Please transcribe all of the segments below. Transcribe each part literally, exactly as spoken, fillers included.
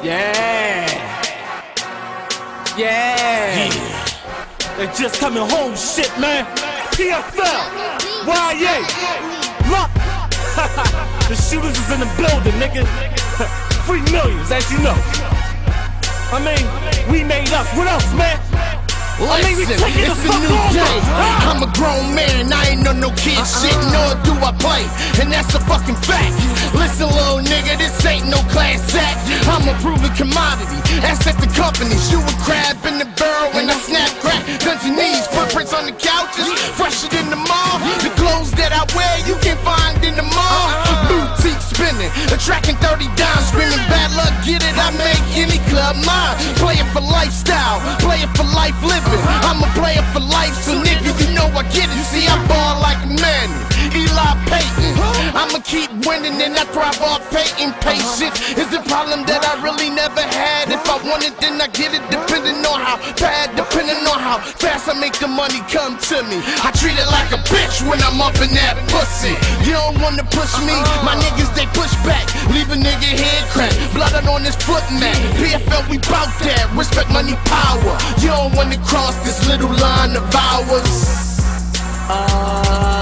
Yeah. Yeah. Yeah. They just coming home shit, man. P F L. Y A. Look. The shooters is in the building, nigga. Free millions, as you know. I mean, we made us. What else, man? I mean, we Listen, taking it's the a fuck new over. day. I'm a grown man, I ain't on no kid shit, nor do I play, and that's a fucking fact. Listen, little nigga, this ain't no class act. I'm a proven commodity, asset the companies. You a crab in the barrel and I snap crack. Dungeonese, footprints on the couches, fresher than the mall. The clothes that I wear, you can find in the mall. Boutique spinning, attracting thirty dimes, screaming bad luck, get it, I make any club mine. Play it for lifestyle, play it for life living. I'm a player for life, so nigga, you know I get it. You see, I ball like a man, Eli Payton. I'ma keep winning and I thrive off Payton. Patience is a problem that I really never had. If I want it, then I get it, depending on how bad, depending on how fast I make the money come to me. I treat it like a bitch when I'm up in that pussy. You don't wanna push me, my niggas, they push back. Leave a nigga head crack, blood out on his foot mat. P F L, we bout that, respect, money, power. You don't wanna cross this little line of ours. Uh,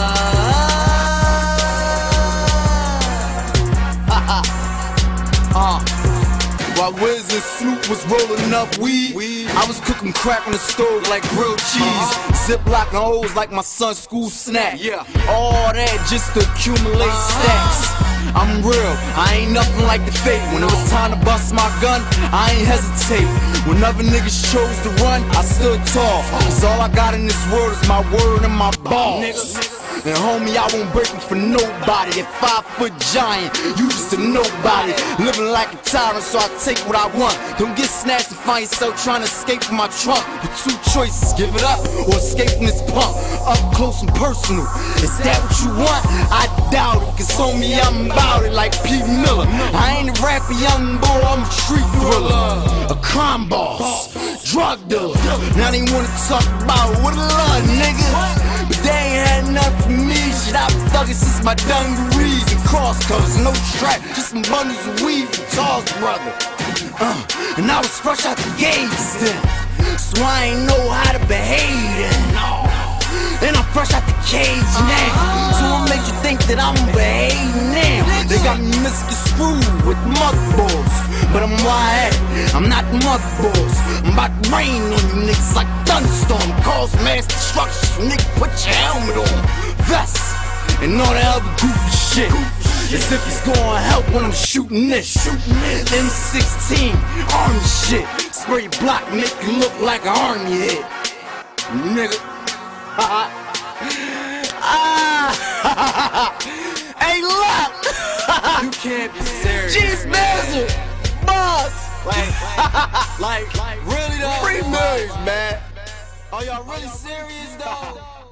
uh. While Wiz and Snoop was rolling up weed, weed, I was cooking crack on the stove like grilled cheese. Uh-huh. Ziplocking hoes like my son's school snack. Yeah. All that just to accumulate stacks. I'm real, I ain't nothing like the fake. When it was time to bust my gun, I ain't hesitate. When other niggas chose to run, I stood tall. Cause all I got in this world is my word and my balls. And homie, I won't break them for nobody. A five foot giant, you just a nobody. Living like a tyrant, so I take what I want. Don't get snatched and find yourself trying to escape from my trunk. With two choices, give it up or escape from this pump. Up close and personal, is that what you want? I doubt it, cause homie, I'm about it like Pete Miller. I ain't a rapper, young boy, I'm a street thriller. A crime boss, drug dealer. Now they wanna talk about what a love, nigga. But they ain't had enough for me. Shit, I've been thugging since my dungarees and cross colors, no strap, just some bundles of weed from Charles' brother. Uh, and I was fresh out the gates then, so I ain't know how to behave then. No. And I'm fresh out the cage now, so what makes you think that I'm behaving now? They got me misconstrued with mud balls, but I'm wide, I'm not mud balls. I'm about to rain on you niggas like thunderstorm, cause mass destruction, so nigga put your helmet on, vest, and all that other goofy shit. As if it's gonna help when I'm shooting this. M sixteen, army shit, spray your block, make you look like an army hit, nigga. Ah, hey, look! you can't be serious. G's Basil, Bugs, like, like, like, really though? Free millions, man. Are y'all really serious though?